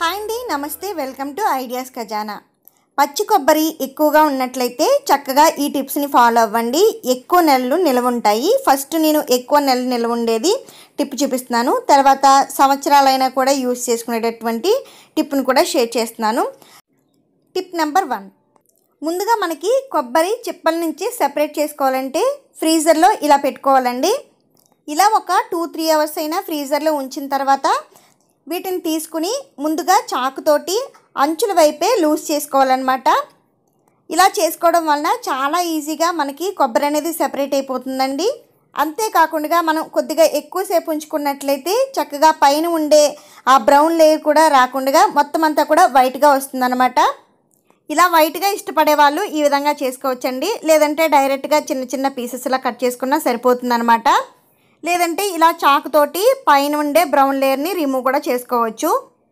Hi అండి, నమస్తే. Welcome to ideas ఖజానా. పచ్చి కొబ్బరి ఎక్కువగా ఉన్నట్లయితే చక్కగా ఈ టిప్స్ని ఫాలో అవ్వండి. ఎక్కువ నెలలు నిల్వ ఉంటాయి. ఫస్ట్ నేను ఎక్కువ నెలలు నిల్వ ఉండేది టిప్ చూపిస్తున్నాను. తర్వాత సంవత్సరాలైనా కూడా యూజ్ చేసుకునేటటువంటి టిప్ను కూడా షేర్ చేస్తున్నాను. టిప్ నెంబర్ 1, ముందుగా మనకి కొబ్బరి చిప్పల నుంచి సెపరేట్ చేసుకోవాలంటే ఫ్రీజర్లో ఇలా పెట్టుకోవాలండి. ఇలా ఒక 2-3 అవర్స్ అయినా ఫ్రీజర్లో ఉంచిన తర్వాత వీటిని తీసుకుని ముందుగా చాకుతోటి అంచుల వైపే లూజ్ చేసుకోవాలన్నమాట. ఇలా చేసుకోవడం వలన చాలా ఈజీగా మనకి కొబ్బరి అనేది సెపరేట్ అయిపోతుందండి. అంతేకాకుండా మనం కొద్దిగా ఎక్కువసేపు ఉంచుకున్నట్లయితే చక్కగా పైన ఉండే ఆ బ్రౌన్ లేయర్ కూడా రాకుండా మొత్తం అంతా కూడా వైట్గా వస్తుందన్నమాట. ఇలా వైట్గా ఇష్టపడే వాళ్ళు ఈ విధంగా చేసుకోవచ్చండి. లేదంటే డైరెక్ట్గా చిన్న చిన్న పీసెస్లా కట్ చేసుకున్నా సరిపోతుందన్నమాట. లేదంటే ఇలా చాకుతోటి పైన ఉండే బ్రౌన్ లేయర్ని రిమూవ్ కూడా చేసుకోవచ్చు.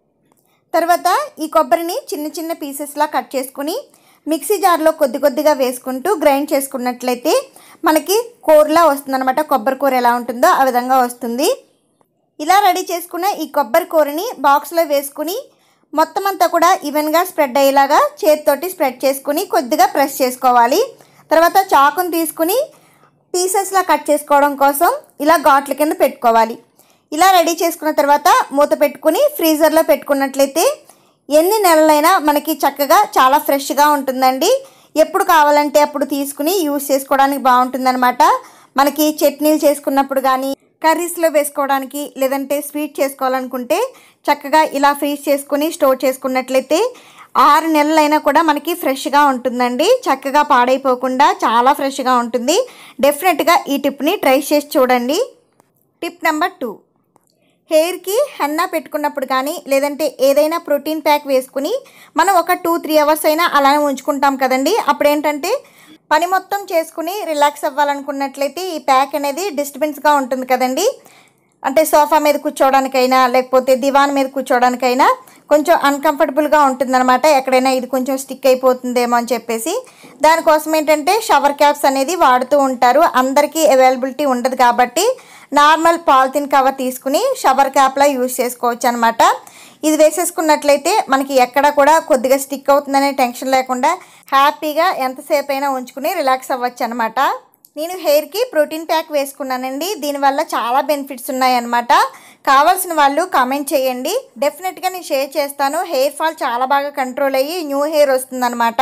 తర్వాత ఈ కొబ్బరిని చిన్న చిన్న పీసెస్లా కట్ చేసుకుని మిక్సీ జార్లో కొద్ది కొద్దిగా వేసుకుంటూ గ్రైండ్ చేసుకున్నట్లయితే మనకి కూరలా వస్తుందన్నమాట. కొబ్బరి కూర ఎలా ఉంటుందో ఆ విధంగా వస్తుంది. ఇలా రెడీ చేసుకున్న ఈ కొబ్బరి కూరని బాక్స్లో వేసుకుని మొత్తం అంతా కూడా ఈవెన్గా స్ప్రెడ్ అయ్యేలాగా చేతితోటి స్ప్రెడ్ చేసుకుని కొద్దిగా ప్రెస్ చేసుకోవాలి. తర్వాత చాకుని తీసుకుని పీసెస్లా కట్ చేసుకోవడం కోసం ఇలా ఘాట్ల కింద పెట్టుకోవాలి. ఇలా రెడీ చేసుకున్న తర్వాత మూత పెట్టుకుని ఫ్రీజర్లో పెట్టుకున్నట్లయితే ఎన్ని నెలలైనా మనకి చక్కగా చాలా ఫ్రెష్గా ఉంటుందండి. ఎప్పుడు కావాలంటే అప్పుడు తీసుకుని యూజ్ చేసుకోవడానికి బాగుంటుందన్నమాట. మనకి చట్నీలు చేసుకున్నప్పుడు కానీ కర్రీస్లో వేసుకోవడానికి లేదంటే స్వీట్ చేసుకోవాలనుకుంటే చక్కగా ఇలా ఫ్రీజ్ చేసుకుని స్టోర్ చేసుకున్నట్లయితే 6 నెలలైనా కూడా మనకి ఫ్రెష్గా ఉంటుందండి. చక్కగా పాడైపోకుండా చాలా ఫ్రెష్గా ఉంటుంది. డెఫినెట్గా ఈ టిప్ని ట్రై చేసి చూడండి. టిప్ నెంబర్ 2, హెయిర్కి హెన్నా పెట్టుకున్నప్పుడు కానీ లేదంటే ఏదైనా ప్రోటీన్ ప్యాక్ వేసుకుని మనం ఒక 2-3 అవర్స్ అయినా అలానే ఉంచుకుంటాం కదండి. అప్పుడు ఏంటంటే పని మొత్తం చేసుకుని రిలాక్స్ అవ్వాలనుకున్నట్లయితే ఈ ప్యాక్ అనేది డిస్టర్బెన్స్గా ఉంటుంది కదండి. అంటే సోఫా మీద కూర్చోవడానికైనా లేకపోతే దివాన్ మీద కూర్చోవడానికైనా కొంచెం అన్కంఫర్టబుల్గా ఉంటుందన్నమాట. ఎక్కడైనా ఇది కొంచెం స్టిక్ అయిపోతుందేమో అని చెప్పేసి దానికోసం ఏంటంటే షవర్ క్యాప్స్ అనేది వాడుతూ ఉంటారు. అందరికీ అవైలబిలిటీ ఉండదు కాబట్టి నార్మల్ పాలిథిన్ కవర్ తీసుకుని షవర్ క్యాప్లా యూజ్ చేసుకోవచ్చు అనమాట. ఇది వేసేసుకున్నట్లయితే మనకి ఎక్కడ కూడా కొద్దిగా స్టిక్ అవుతుందనే టెన్షన్ లేకుండా హ్యాపీగా ఎంతసేపు అయినా ఉంచుకుని రిలాక్స్ అవ్వచ్చు అనమాట. నేను హెయిర్కి ప్రోటీన్ ప్యాక్ వేసుకున్నానండి. దీనివల్ల చాలా బెనిఫిట్స్ ఉన్నాయన్నమాట. కావాల్సిన వాళ్ళు కామెంట్ చేయండి. డెఫినెట్గా నేను షేర్ చేస్తాను. హెయిర్ ఫాల్ చాలా బాగా కంట్రోల్ అయ్యి న్యూ హెయిర్ వస్తుందన్నమాట.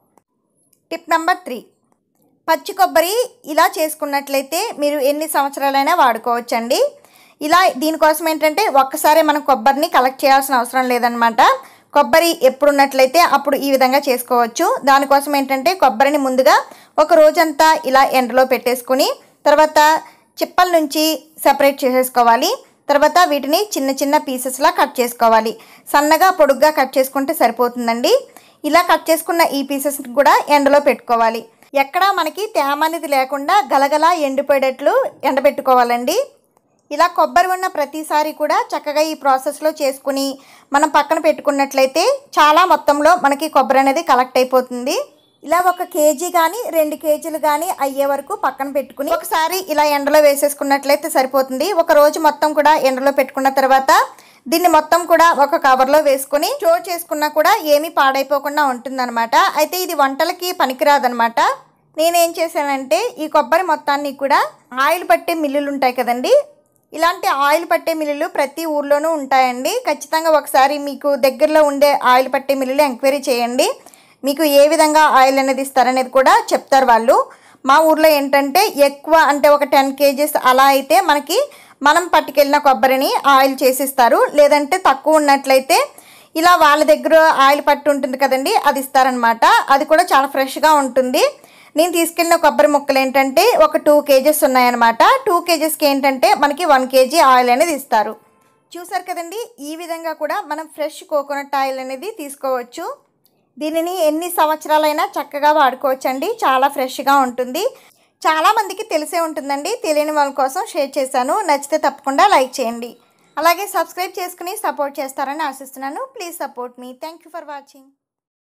టిప్ నెంబర్ 3, పచ్చి కొబ్బరి ఇలా చేసుకున్నట్లయితే మీరు ఎన్ని సంవత్సరాలైనా వాడుకోవచ్చండి. ఇలా దీనికోసం ఏంటంటే ఒక్కసారి మనం కొబ్బరిని కలెక్ట్ చేయాల్సిన అవసరం లేదనమాట. కొబ్బరి ఎప్పుడున్నట్లయితే అప్పుడు ఈ విధంగా చేసుకోవచ్చు. దానికోసం ఏంటంటే కొబ్బరిని ముందుగా ఒక రోజంతా ఇలా ఎండలో పెట్టేసుకుని తర్వాత చిప్పల నుంచి సెపరేట్ చేసేసుకోవాలి. తర్వాత వీటిని చిన్న చిన్న పీసెస్లా కట్ చేసుకోవాలి. సన్నగా పొడుగ్గా కట్ చేసుకుంటే సరిపోతుందండి. ఇలా కట్ చేసుకున్న ఈ పీసెస్ని కూడా ఎండలో పెట్టుకోవాలి. ఎక్కడా మనకి తేమ అనేది లేకుండా గలగలా ఎండిపోయేటట్లు ఎండబెట్టుకోవాలండి. ఇలా కొబ్బరి ఉన్న ప్రతిసారి కూడా చక్కగా ఈ ప్రాసెస్లో చేసుకుని మనం పక్కన పెట్టుకున్నట్లయితే చాలా మొత్తంలో మనకి కొబ్బరి అనేది కలెక్ట్ అయిపోతుంది. ఇలా 1 కేజీ కానీ 2 కేజీలు కానీ అయ్యే వరకు పక్కన పెట్టుకుని ఒకసారి ఇలా ఎండలో వేసేసుకున్నట్లయితే సరిపోతుంది. ఒక రోజు మొత్తం కూడా ఎండలో పెట్టుకున్న తర్వాత దీన్ని మొత్తం కూడా ఒక కవర్లో వేసుకొని స్టోర్ చేసుకున్నా కూడా ఏమీ పాడైపోకుండా ఉంటుందన్నమాట. అయితే ఇది వంటలకి పనికిరాదనమాట. నేనేం చేశానంటే ఈ కొబ్బరి మొత్తాన్ని కూడా ఆయిల్ పట్టే మిల్లులు ఉంటాయి కదండి, ఇలాంటి ఆయిల్ పట్టే మిల్లులు ప్రతి ఊర్లోనూ ఉంటాయండి. ఖచ్చితంగా ఒకసారి మీకు దగ్గరలో ఉండే ఆయిల్ పట్టే మిల్లులు ఎంక్వైరీ చేయండి. మీకు ఏ విధంగా ఆయిల్ అనేది ఇస్తారనేది కూడా చెప్తారు వాళ్ళు. మా ఊర్లో ఏంటంటే ఎక్కువ అంటే ఒక 10 కేజీస్ అలా అయితే మనకి మనం పట్టుకెళ్ళిన కొబ్బరిని ఆయిల్ చేసిస్తారు. లేదంటే తక్కువ ఉన్నట్లయితే ఇలా వాళ్ళ దగ్గర ఆయిల్ పట్టు ఉంటుంది కదండి, అది ఇస్తారనమాట. అది కూడా చాలా ఫ్రెష్గా ఉంటుంది. నేను తీసుకెళ్ళిన కొబ్బరి ముక్కలు ఏంటంటే ఒక 2 కేజెస్ ఉన్నాయన్నమాట. 2 కేజెస్కి ఏంటంటే మనకి 1 కేజీ ఆయిల్ అనేది ఇస్తారు. చూసారు కదండి, ఈ విధంగా కూడా మనం ఫ్రెష్ కోకోనట్ ఆయిల్ అనేది తీసుకోవచ్చు. దీనిని ఎన్ని సంవత్సరాలైనా చక్కగా వాడుకోవచ్చు అండి. చాలా ఫ్రెష్గా ఉంటుంది. చాలామందికి తెలిసే ఉంటుందండి. తెలియని వాళ్ళ కోసం షేర్ చేశాను. నచ్చితే తప్పకుండా లైక్ చేయండి. అలాగే సబ్స్క్రైబ్ చేసుకుని సపోర్ట్ చేస్తారని ఆశిస్తున్నాను. ప్లీజ్ సపోర్ట్ మీ. Thank you for watching.